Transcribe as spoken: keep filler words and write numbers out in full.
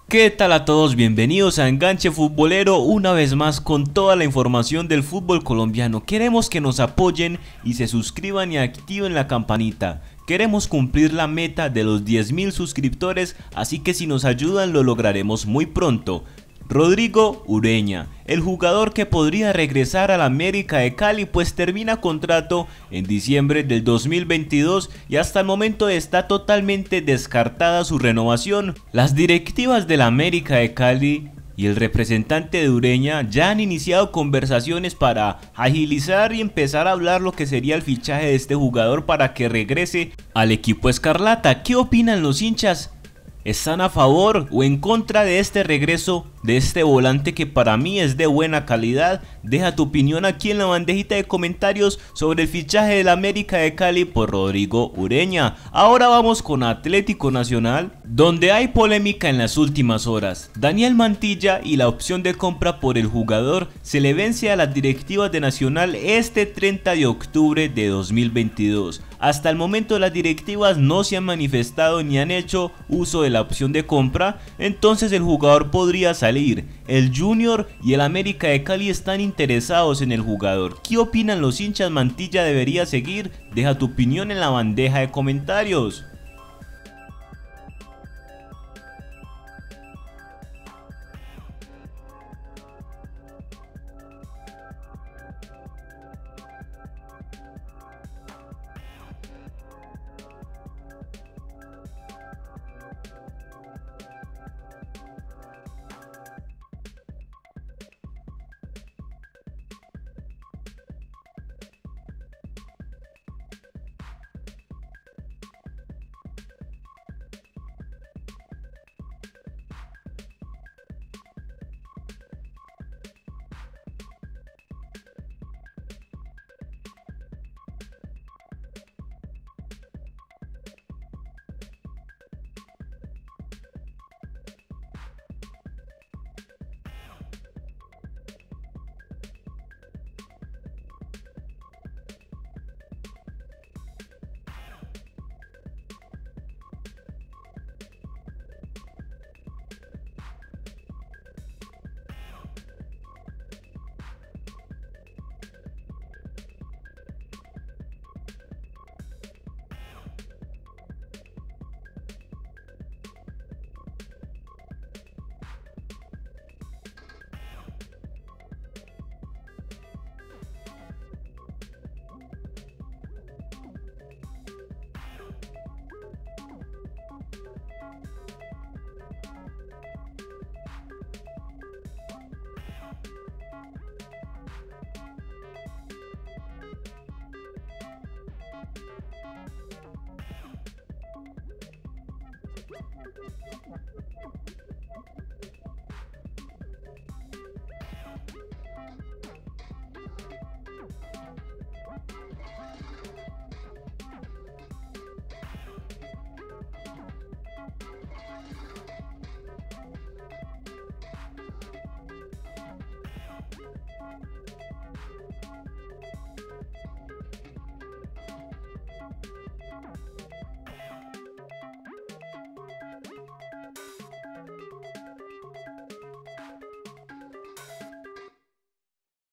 ¿Qué tal a todos? Bienvenidos a Enganche Futbolero, una vez más con toda la información del fútbol colombiano. Queremos que nos apoyen y se suscriban y activen la campanita. Queremos cumplir la meta de los diez mil suscriptores, así que si nos ayudan lo lograremos muy pronto. Rodrigo Ureña, el jugador que podría regresar al América de Cali, pues termina contrato en diciembre del dos mil veintidós y hasta el momento está totalmente descartada su renovación. Las directivas del América de Cali y el representante de Ureña ya han iniciado conversaciones para agilizar y empezar a hablar lo que sería el fichaje de este jugador para que regrese al equipo escarlata. ¿Qué opinan los hinchas? ¿Están a favor o en contra de este regreso de este volante que para mí es de buena calidad? Deja tu opinión aquí en la bandejita de comentarios sobre el fichaje del América de Cali por Rodrigo Ureña. Ahora vamos con Atlético Nacional, donde hay polémica en las últimas horas. Daniel Mantilla y la opción de compra por el jugador se le vence a las directivas de Nacional este treinta de octubre de dos mil veintidós. Hasta el momento las directivas no se han manifestado ni han hecho uso de la opción de compra, entonces el jugador podría salir. El Junior y el América de Cali están interesados en el jugador. ¿Qué opinan los hinchas? ¿Mantilla debería seguir? Deja tu opinión en la bandeja de comentarios.